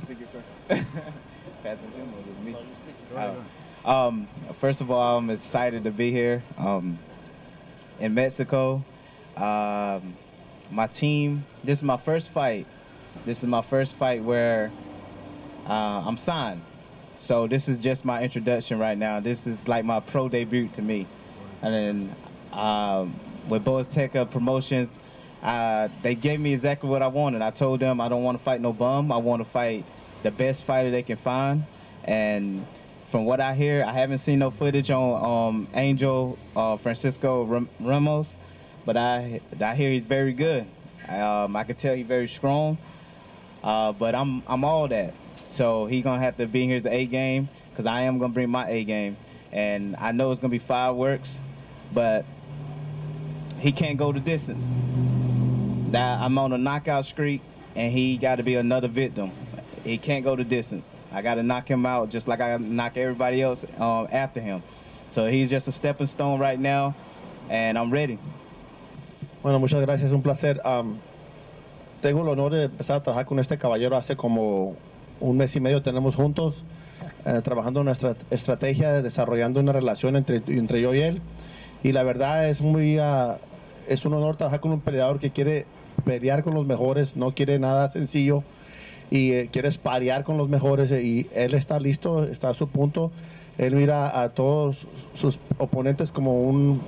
repeat your question? Pass it to him or with me? First of all, I'm excited to be here in Mexico. Um, my team, this is my first fight. This is my first fight where I'm signed. So this is just my introduction right now. This is like my pro debut to me. And then with Boazteca Promotions, they gave me exactly what I wanted. I told them I don't want to fight no bum. I want to fight the best fighter they can find. And from what I hear, I haven't seen no footage on Angel Francisco Ramos, but I hear he's very good. I can tell he's very strong. But I'm all that. So he gonna have to be here's the A game because I am gonna bring my A game, and I know it's gonna be fireworks, but he can't go the distance. That I'm on a knockout streak, and he got to be another victim. He can't go the distance. I got to knock him out just like I knock everybody else after him. So he's just a stepping stone right now, and I'm ready. Bueno, muchas gracias, un placer. Tengo el honor de empezar a trabajar con este caballero hace como un mes y medio. Tenemos juntos trabajando nuestra estrategia, desarrollando una relación entre yo y él. Y la verdad es es un honor trabajar con un peleador que quiere pelear con los mejores, no quiere nada sencillo y quiere sparear con los mejores. Y él está listo, está a su punto. Él mira a todos sus oponentes como un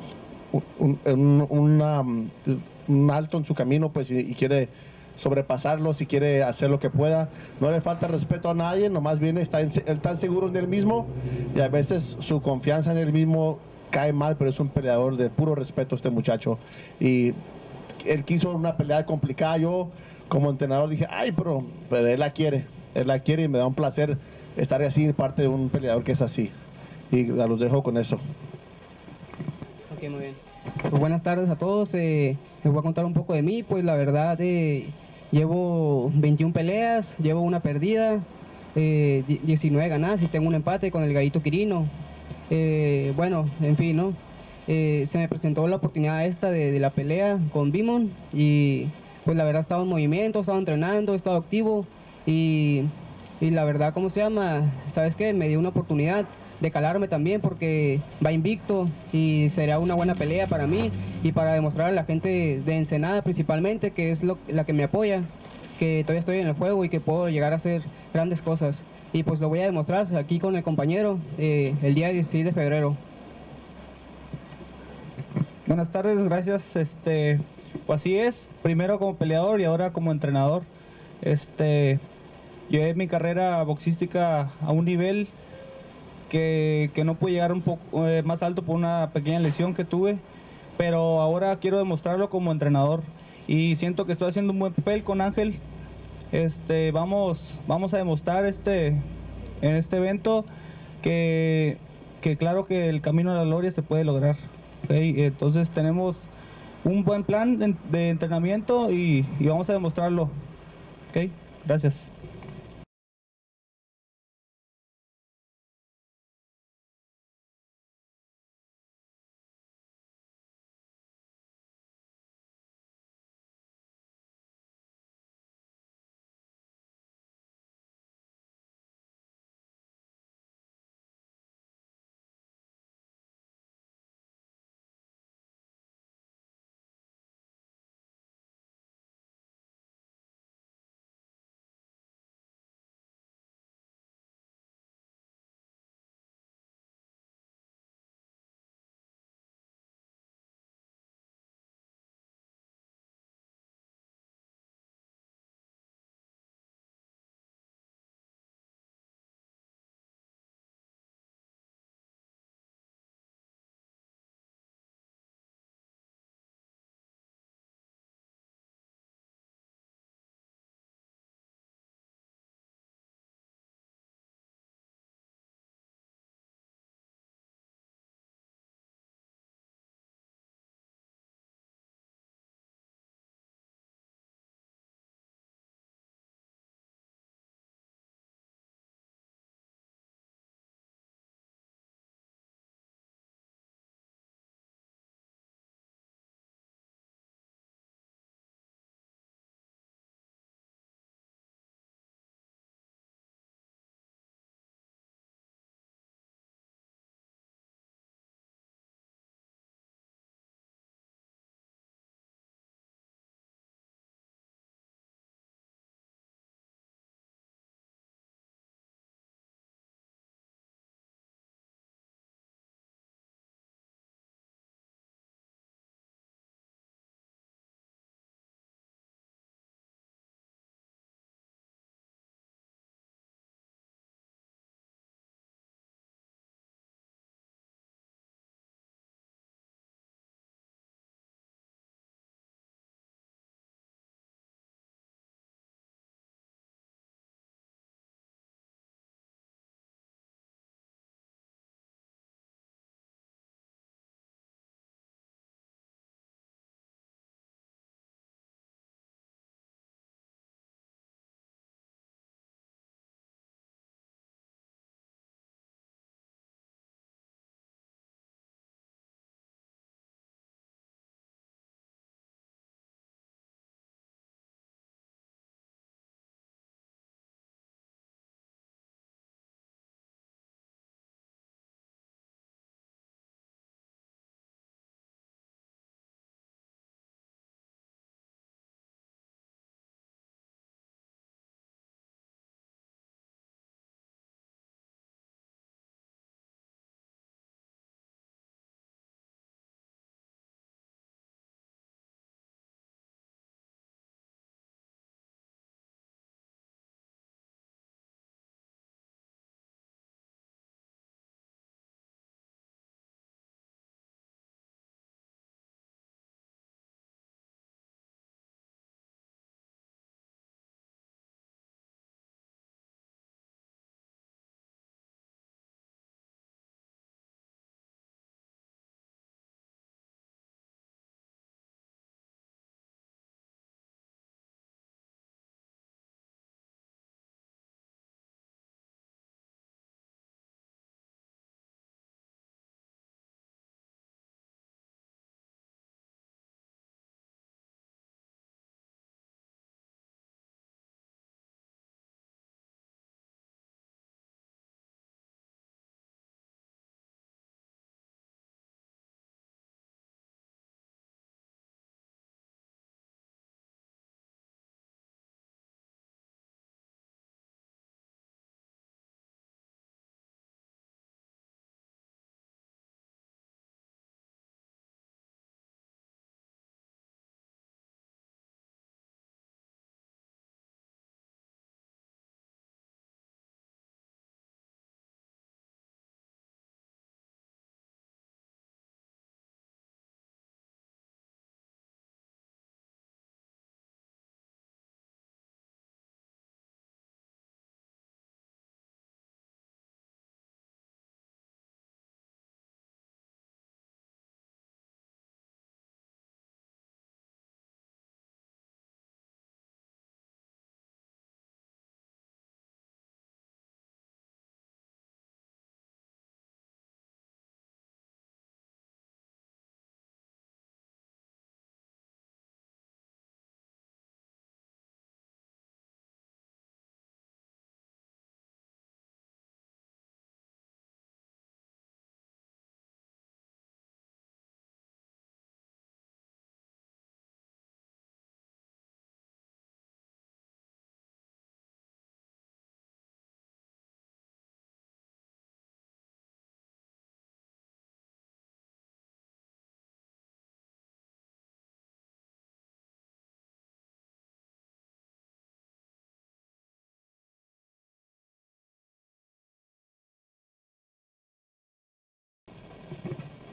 alto en su camino, pues, y quiere sobrepasarlos y quiere hacer lo que pueda. No le falta respeto a nadie, nomás viene, está tan seguro en él mismo y a veces su confianza en él mismo cae mal, pero es un peleador de puro respeto este muchacho. Y él quiso una pelea complicada. Yo como entrenador dije, ay, pero él la quiere y me da un placer estar así, parte de un peleador que es así. Y los dejo con eso. Ok, muy bien. Pues buenas tardes a todos. Les voy a contar un poco de mí. Pues la verdad, llevo 21 peleas, llevo una perdida, 19 ganadas y tengo un empate con el Gallito Quirino. Bueno, en fin, ¿no? Se me presentó la oportunidad esta de la pelea con Bimon y pues la verdad he estado en movimiento, he estado entrenando, he estado activo y la verdad, ¿cómo se llama? ¿Sabes qué? Me dio una oportunidad de calarme también porque va invicto y será una buena pelea para mí y para demostrar a la gente de Ensenada principalmente que es la que me apoya, que todavía estoy en el juego y que puedo llegar a hacer grandes cosas. Y pues lo voy a demostrar aquí con el compañero el día 16 de febrero. Buenas tardes, gracias. Pues así es, primero como peleador y ahora como entrenador. Llevé mi carrera boxística a un nivel que no pude llegar un poco más alto por una pequeña lesión que tuve, pero ahora quiero demostrarlo como entrenador y siento que estoy haciendo un buen papel con Ángel. Vamos a demostrar en este evento que claro que el camino a la gloria se puede lograr. ¿Okay? Entonces tenemos un buen plan de entrenamiento y vamos a demostrarlo. ¿Okay? Gracias.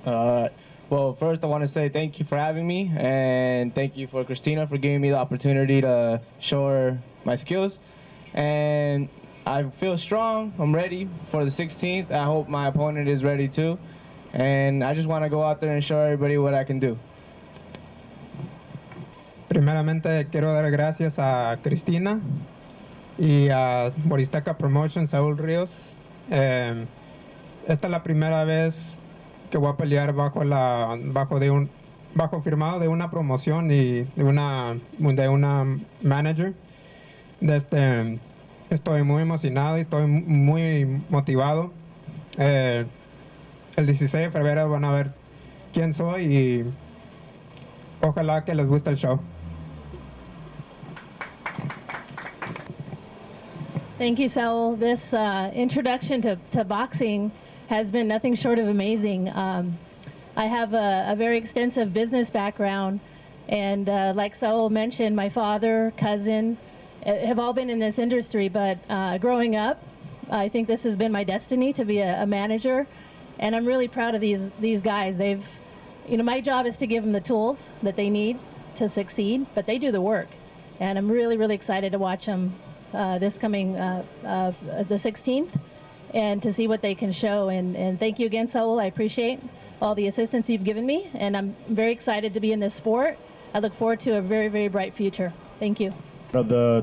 Well, first I want to say thank you for having me, and thank you for Christina for giving me the opportunity to show her my skills. And I feel strong. I'm ready for the 16th. I hope my opponent is ready too. And I just want to go out there and show everybody what I can do. Primeramente quiero dar gracias a Cristina y a Boristeca Promotion, Saúl Ríos. Esta es la primera vez que voy a pelear bajo firmado de una promoción y de una manager. Estoy muy emocionado y estoy muy motivado. El 16 de febrero van a ver quién soy y ojalá que les guste el show. Thank you, Saul. This introduction to boxing has been nothing short of amazing. I have a very extensive business background, and like Saul mentioned, my father, cousin, have all been in this industry, but growing up, I think this has been my destiny to be a manager, and I'm really proud of these guys. My job is to give them the tools that they need to succeed, but they do the work, and I'm really, really excited to watch them this coming the 16th and to see what they can show. And thank you again, Saul. I appreciate all the assistance you've given me, and I'm very excited to be in this sport. I look forward to a very, very bright future. Thank you. Of the